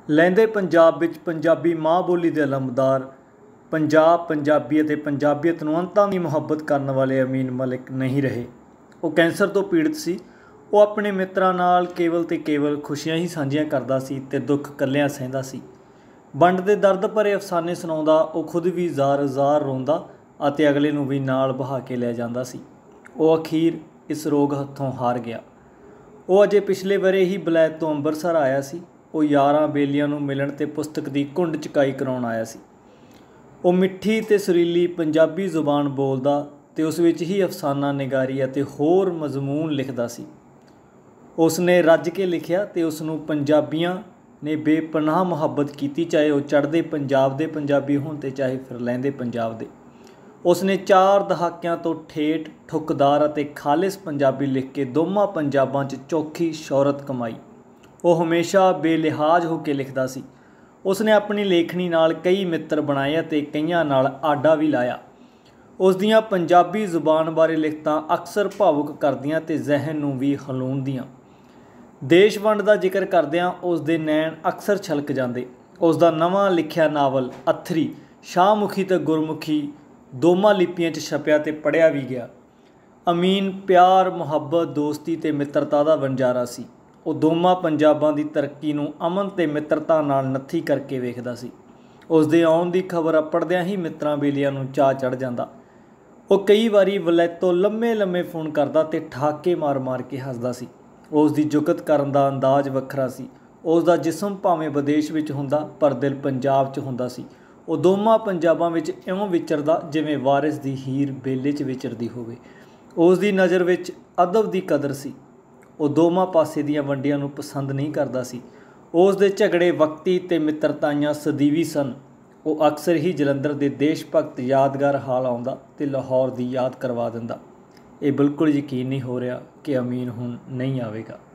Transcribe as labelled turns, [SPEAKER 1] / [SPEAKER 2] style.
[SPEAKER 1] लैंदे पंजाब विच पंजाबी माँ बोली के अलमदार पंजाब पंजाबी ਅਤੇ ਪੰਜਾਬੀਅਤ ਨੂੰ ਅੰਤਾਂ ਦੀ ਮੁਹੱਬਤ ਕਰਨ ਵਾਲੇ ਅਮੀਨ ਮਲਿਕ नहीं रहे। ਉਹ ਕੈਂਸਰ ਤੋਂ ਪੀੜਤ ਸੀ। ਉਹ ਆਪਣੇ ਮਿੱਤਰਾਂ ਨਾਲ ਕੇਵਲ ਤੇ ਕੇਵਲ ਖੁਸ਼ੀਆਂ ਹੀ ਸਾਂਝੀਆਂ ਕਰਦਾ ਸੀ ਤੇ ਦੁੱਖ ਇਕੱਲਿਆਂ ਸਹਿੰਦਾ ਸੀ। ਵੰਡ ਦੇ ਦਰਦ ਭਰੇ ਅਫਸਾਨੇ ਸੁਣਾਉਂਦਾ ਉਹ ਖੁਦ ਵੀ ਜ਼ਾਰ ਰੋਂਦਾ ਅਤੇ ਅਗਲੇ ਨੂੰ ਵੀ ਨਾਲ ਬਹਾ ਕੇ ਲੈ ਜਾਂਦਾ ਸੀ। ਉਹ ਅਖੀਰ ਇਸ ਰੋਗ ਹੱਥੋਂ ਹਾਰ ਗਿਆ। ਉਹ ਅਜੇ ਪਿਛਲੇ ਵਰੇ ਹੀ ਬਲੈਤ ਤੋਂ ਅੰਮ੍ਰਿਤਸਰ ਆਇਆ ਸੀ। ਉਹ ਯਾਰਾਂ ਬੇਲੀਆਂ ਨੂੰ ਮਿਲਣ ਤੇ ਪੁਸਤਕ ਦੀ ਘੁੰਡ ਚਕਾਈ ਕਰਾਉਣ ਆਇਆ ਸੀ। ਉਹ ਮਿੱਠੀ ਤੇ ਸੁਰੀਲੀ ਪੰਜਾਬੀ ਜ਼ੁਬਾਨ ਬੋਲਦਾ ਤੇ ਉਸ ਵਿੱਚ ਹੀ ਅਫਸਾਨਾ ਨਿਗਾਰੀ ਅਤੇ ਹੋਰ ਮਜ਼ਮੂਨ ਲਿਖਦਾ ਸੀ। ਉਸ ਨੇ ਰੱਜ ਕੇ ਲਿਖਿਆ ਤੇ ਉਸ ਨੂੰ ਪੰਜਾਬੀਆਂ ਨੇ ਬੇਪਨਾਹ ਮੁਹੱਬਤ ਕੀਤੀ, ਚਾਹੇ ਉਹ ਚੜ੍ਹਦੇ ਪੰਜਾਬ ਦੇ ਪੰਜਾਬੀ ਹੋਣ ਤੇ ਚਾਹੇ ਫਿਰ ਲਹਿੰਦੇ ਪੰਜਾਬ ਦੇ। ਉਸ ਨੇ 4 ਦਹਾਕਿਆਂ ਤੋਂ ਠੇਠ ਠੁੱਕਦਾਰ ਅਤੇ ਖਾਲਿਸ ਪੰਜਾਬੀ ਲਿਖ ਕੇ ਦੋਵਾਂ ਪੰਜਾਬਾਂ 'ਚ ਚੌਖੀ ਸ਼ੌਹਰਤ ਕਮਾਈ। ਉਹ ਹਮੇਸ਼ਾ ਬੇਲਿਹਾਜ਼ ਹੋ ਕੇ ਲਿਖਦਾ ਸੀ। ਉਸ ਨੇ ਆਪਣੀ ਲੇਖਣੀ ਨਾਲ ਕਈ ਮਿੱਤਰ ਬਣਾਏ ਅਤੇ ਕਈਆਂ ਨਾਲ ਆਡਾ ਵੀ ਲਾਇਆ। ਉਸ ਦੀਆਂ ਪੰਜਾਬੀ ਜ਼ੁਬਾਨ ਬਾਰੇ ਲਿਖਤਾਂ ਅਕਸਰ ਭਾਵੁਕ ਕਰਦੀਆਂ ਤੇ ਜ਼ਹਿਨ ਨੂੰ ਵੀ ਹਲੂਣਦੀਆਂ। ਦੇਸ਼ ਵੰਡ ਦਾ ਜ਼ਿਕਰ ਕਰਦਿਆਂ ਉਸ ਦੇ ਨੈਣ ਅਕਸਰ ਛਲਕ ਜਾਂਦੇ। ਉਸ ਦਾ ਨਵਾਂ ਲਿਖਿਆ ਨਾਵਲ ਅੱਥਰੀ ਸ਼ਾਹਮੁਖੀ ਤੇ ਗੁਰਮੁਖੀ ਦੋਵਾਂ ਲਿਪੀਆਂ 'ਚ ਛਪਿਆ ਤੇ ਪੜ੍ਹਿਆ ਵੀ ਗਿਆ। ਅਮੀਨ ਪਿਆਰ, ਮੁਹੱਬਤ, ਦੋਸਤੀ ਤੇ ਮਿੱਤਰਤਾ ਦਾ ਵਣਜਾਰਾ ਸੀ। ਉਹ ਦੋਵਾਂ ਪੰਜਾਬਾਂ ਦੀ ਤਰੱਕੀ ਨੂੰ ਅਮਨ ਤੇ ਮਿੱਤਰਤਾ ਨਾਲ ਨੱਥੀ ਕਰਕੇ ਵੇਖਦਾ ਸੀ। ਉਸ ਦੇ ਆਉਣ ਦੀ ਖਬਰ ਅੱਪੜਦਿਆਂ ਹੀ ਮਿੱਤਰਾਂ ਬੇਲੀਆਂ ਨੂੰ ਚਾਅ ਚੜ੍ਹ ਜਾਂਦਾ। ਉਹ ਕਈ ਵਾਰੀ ਵਲੈਤੋਂ ਲੰਮੇ ਫੋਨ ਕਰਦਾ ਤੇ ਠਾਕੇ ਮਾਰ ਕੇ ਹੱਸਦਾ ਸੀ। ਉਸ ਦੀ ਜੁਗਤ ਕਰਨ ਦਾ ਅੰਦਾਜ਼ ਵੱਖਰਾ ਸੀ। ਉਸ ਦਾ ਜਿਸਮ ਭਾਵੇਂ ਵਿਦੇਸ਼ ਵਿੱਚ ਹੁੰਦਾ ਪਰ ਦਿਲ ਪੰਜਾਬ 'ਚ ਹੁੰਦਾ ਸੀ। ਉਹ ਦੋਵਾਂ ਪੰਜਾਬਾਂ ਵਿੱਚ ਇਉਂ ਵਿਚਰਦਾ ਜਿਵੇਂ ਵਾਰਿਸ ਦੀ ਹੀਰ ਬੇਲੇ 'ਚ ਵਿਚਰਦੀ ਹੋਵੇ। ਉਸ ਦੀ ਨਜ਼ਰ ਵਿੱਚ ਅਦਬ ਦੀ ਕਦਰ ਸੀ। ਉਹ ਦੋਵਾਂ ਪਾਸੇ ਦੀਆਂ ਵੰਡੀਆਂ ਨੂੰ ਪਸੰਦ ਨਹੀਂ ਕਰਦਾ ਸੀ। ਉਸ ਦੇ ਝਗੜੇ ਵਕਤੀ ਤੇ ਮਿੱਤਰਤਾਈਆਂ ਸਦੀਵੀ ਸਨ। ਉਹ ਅਕਸਰ ਹੀ ਜਲੰਧਰ ਦੇ ਦੇਸ਼ ਭਗਤ ਯਾਦਗਾਰ ਹਾਲ ਆਉਂਦਾ ਤੇ ਲਾਹੌਰ ਦੀ ਯਾਦ ਕਰਵਾ ਦਿੰਦਾ। ਇਹ ਬਿਲਕੁਲ ਯਕੀਨ ਨਹੀਂ ਹੋ ਰਿਹਾ ਕਿ ਅਮੀਨ ਹੁਣ ਨਹੀਂ ਆਵੇਗਾ।